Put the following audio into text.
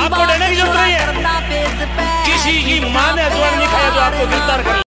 आपको डरने की जरूरत नहीं है। किसी की मां ने अजवाइन नहीं खाया जो आपको गिरफ्तार कर